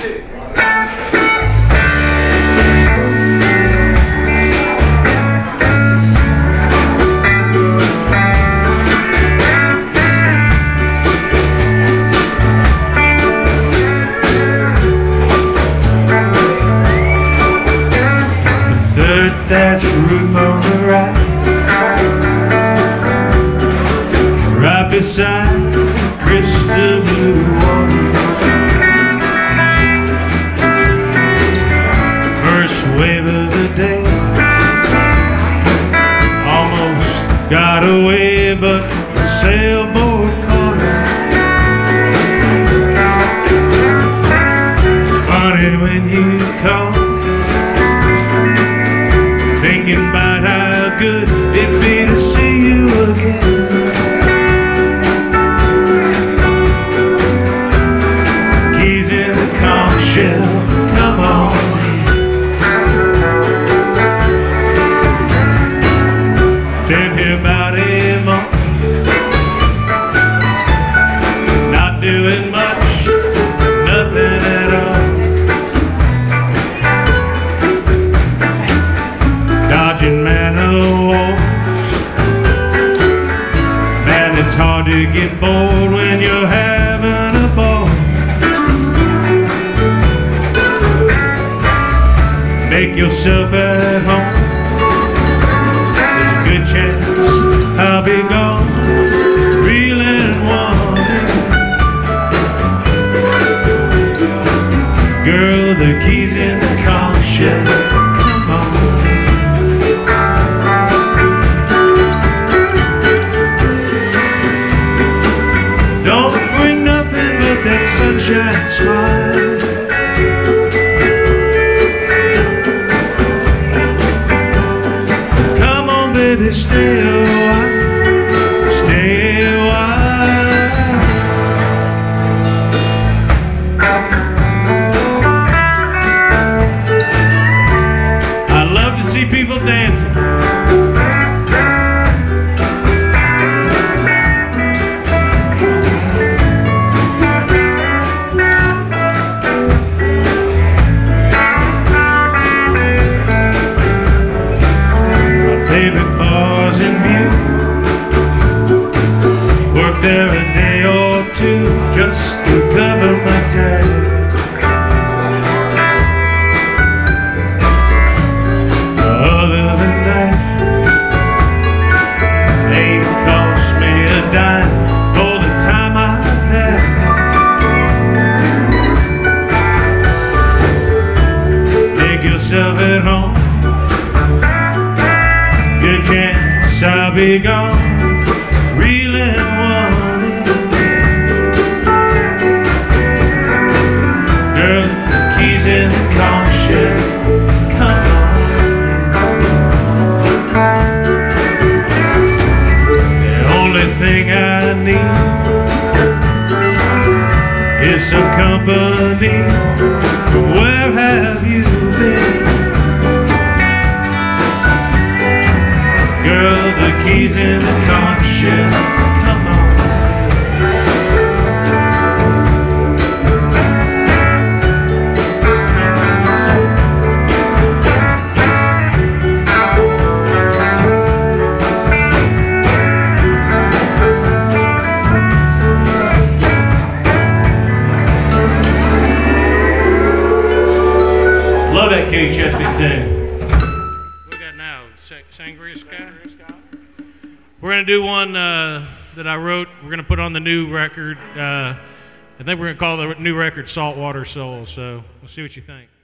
Thatch roof on the right beside crystal blue water. First wave of the day, almost got away, but the sailboat caught her. It's funny when you call, thinking about how good it'd be to see you again. Keys in the conch shell, come on in. Been here about a month, not doing much, nothing at all. Dodging man of wars. Man, it's hard to get bored when you're having a ball. Make yourself at home. There's a good chance I'll be gone, reeling wanting. Girl, the keys in the conch shell, come on in. That sunshine smile. Come on, baby, stay a while, stay a while. I love to see people dancing. Favorite bars in view. Work there a day or two just to cover my tag. Other than that, ain't cost me a dime for the time I've had. Make yourself at home. Good chance I'll be gone, reeling wanting. Girl, the keys in the conch shell, come on in. The only thing I need is some company. Where have you been? Girl, the keys in the conch shell, come on Love that Kenny Chesney tune. Sangria Sky. We're going to do one that I wrote. We're going to put on the new record. I think we're going to call the new record Saltwater Soul. So we'll see what you think.